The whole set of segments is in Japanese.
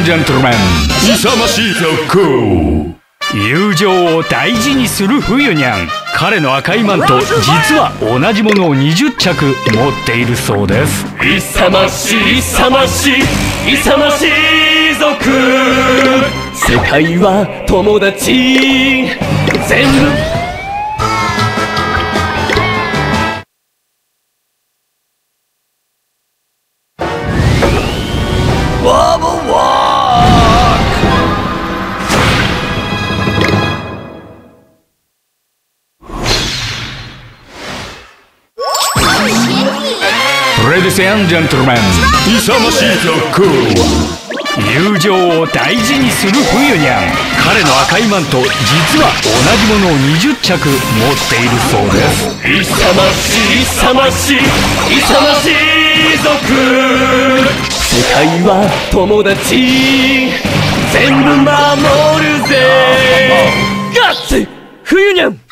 and gentlemen、勇ましい族、友情を大事にする冬にゃん。彼の赤いマント、実は同じものを20着持っているそうです。 勇ましい勇ましい勇ましい族、世界は友達全部。 Ladies and gentlemen、勇ましい族、友情を大事にする冬にゃん。彼の赤いマント、実は同じものを20着持っているそうです。 勇ましい勇ましい勇ましい族、世界は友達全部守るぜ。ガッツ冬にゃん。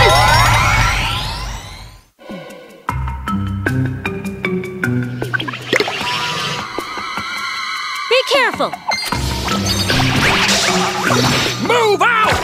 Careful! Move out!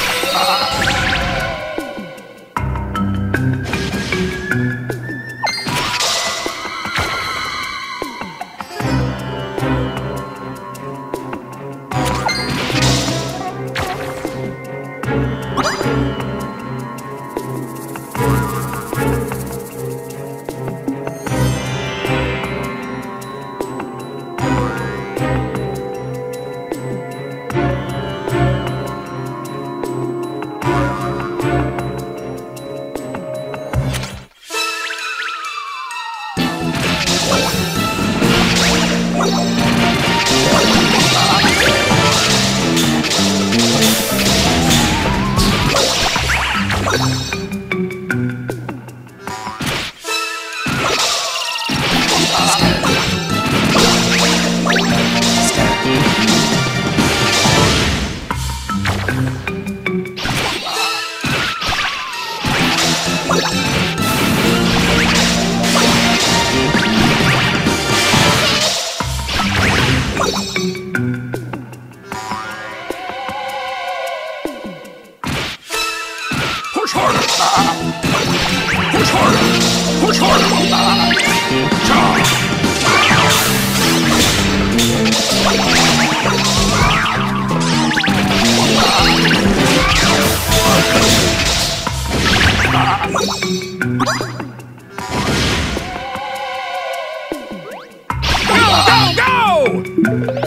Push harder! Push harder! Push harder! Go! Go!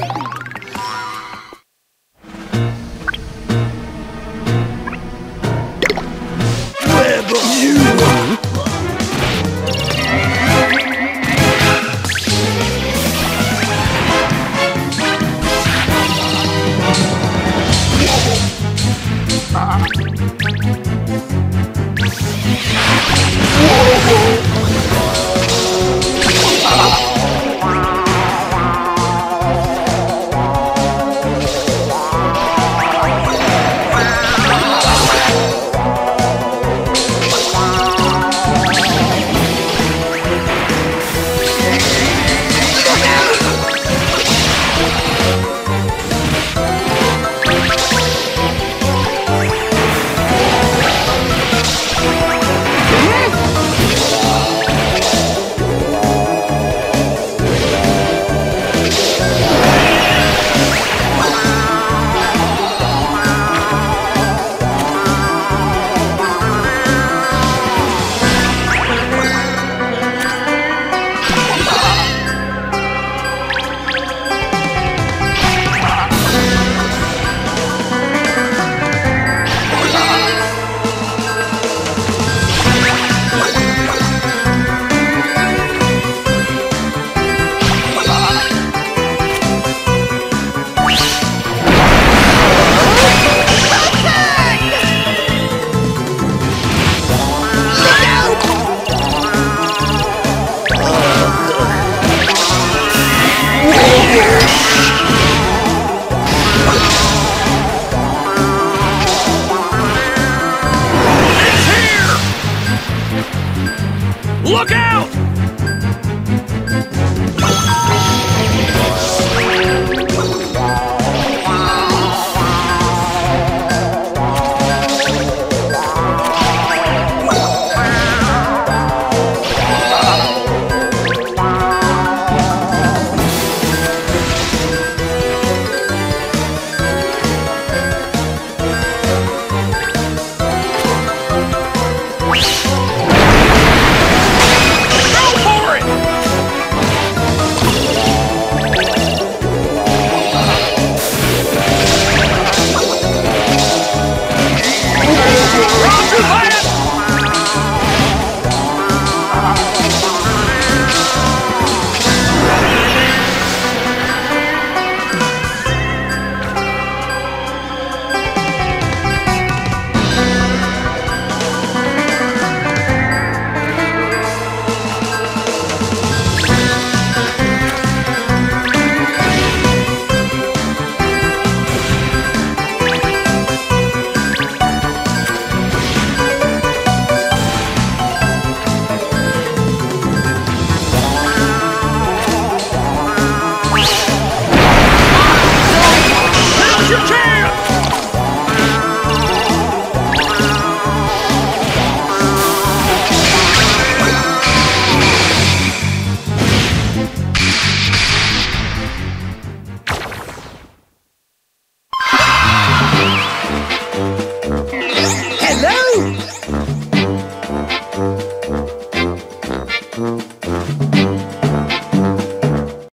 Look out!